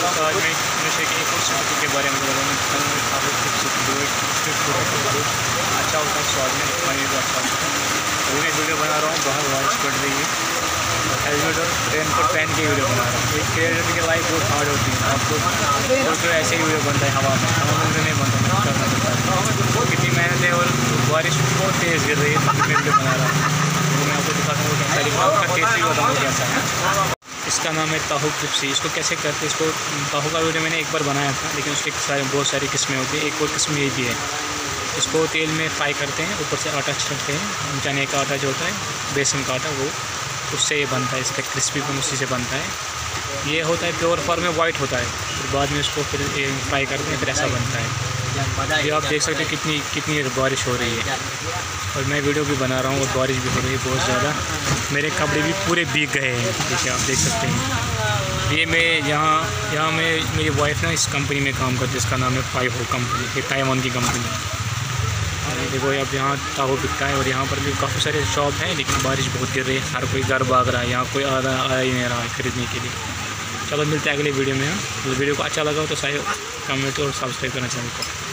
तो आज मैं नशे के एक और स्कूटी के बारे में बताऊँगा। अच्छा होता है स्वाद में, खाने भी अच्छा होता है। अभी मैं वीडियो बना रहा हूँ, बाहर बारिश पड़ रही है, हेलमेट और रेनकोट पहन के वीडियो बना रहा हूँ। एक क्रिएटर की लाइफ बहुत हार्ड होती है। आप लोग तो ऐसे ही वीडियो बनता है हवा में नहीं बनता, करना पड़ता है। कितनी मेहनत है और बारिश बहुत तेज़ गिर रही है, मैं वीडियो बना रहा हूँ। तो मैं आपको दिखाता हूँ कैसा टेस्ट भी बताऊँगा कैसा है। इसका नाम है ताहू क्रिस्पी। इसको कैसे करते हैं, इसको ताहू का वीडियो मैंने एक बार बनाया था, लेकिन उसके बहुत सारी किस्में होती है। एक और किस्म ये भी है, इसको तेल में फ्राई करते हैं, ऊपर से आटा छिड़कते हैं, चने का आटा जो होता है, बेसन का आटा, वो उससे ये बनता है। इसका क्रिस्पीपन उसी से बनता है। ये होता है प्योर फॉर्म में वाइट होता है, फिर बाद में उसको फिर फ्राई करते हैं, फिर ऐसा बनता है। ये आप देख सकते हैं कितनी बारिश हो रही है, और मैं वीडियो भी बना रहा हूँ और बारिश भी हो रही है बहुत ज़्यादा। मेरे कपड़े भी पूरे भीग गए हैं, देखिए आप देख सकते हैं। ये मैं यहाँ मेरी वाइफ ना इस कंपनी में काम करती है, इसका नाम है फाइव कंपनी, ये ताइवान की कंपनी है। देखो अब यहाँ ताहू बिकता है, और यहाँ पर भी काफ़ी सारे शॉप हैं, लेकिन बारिश बहुत गिर रही है, हर कोई घर भाग रहा है, यहाँ कोई आया ही नहीं रहा है ख़रीदने के लिए। चलो मिलते हैं अगले वीडियो में। वीडियो को अच्छा लगा हो तो कमेंट और सब्सक्राइब करना चैनल को।